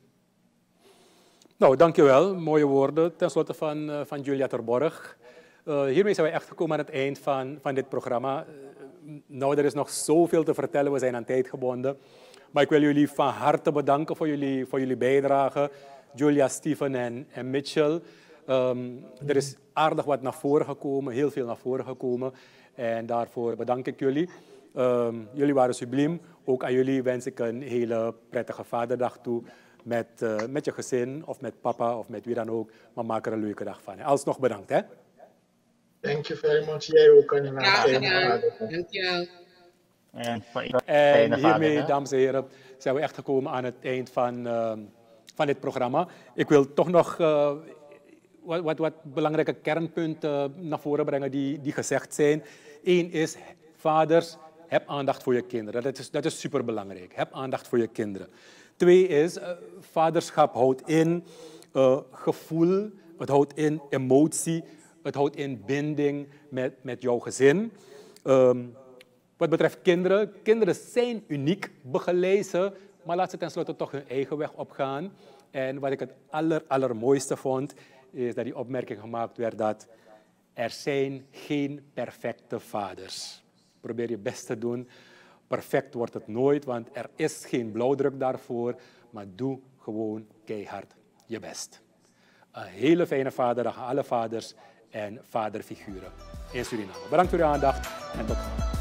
Nou, dankjewel. Mooie woorden ten slotte van Julia Terborg. Hiermee zijn we echt gekomen aan het eind van dit programma. Nou, er is nog zoveel te vertellen. We zijn aan tijd gebonden. Maar ik wil jullie van harte bedanken voor jullie bijdrage. Julia, Steven en Mitchell. Er is aardig wat naar voren gekomen, heel veel naar voren gekomen. En daarvoor bedank ik jullie. Jullie waren subliem. Ook aan jullie wens ik een hele prettige vaderdag toe. Met je gezin of met papa of met wie dan ook. Maar maak er een leuke dag van. Alsnog bedankt. Hè? Thank you very much. Jij ook kan je naam Graag fijne gedaan. vader. Dankjewel. En voor En fijne hiermee, vader. dames en heren, zijn we echt gekomen aan het eind van dit programma. Ik wil toch nog wat belangrijke kernpunten naar voren brengen die gezegd zijn. Eén is, vaders, heb aandacht voor je kinderen. Dat is superbelangrijk. Heb aandacht voor je kinderen. Twee is, vaderschap houdt in gevoel, het houdt in emotie, het houdt in binding met jouw gezin. Wat betreft kinderen, kinderen zijn uniek, begeleid ze, maar laat ze tenslotte toch hun eigen weg opgaan. En wat ik het allermooiste vond, is dat die opmerking gemaakt werd dat er zijn geen perfecte vaders. Probeer je best te doen. Perfect wordt het nooit, want er is geen blauwdruk daarvoor, maar doe gewoon keihard je best. Een hele fijne vaderdag aan alle vaders en vaderfiguren in Suriname. Bedankt voor uw aandacht en tot gauw.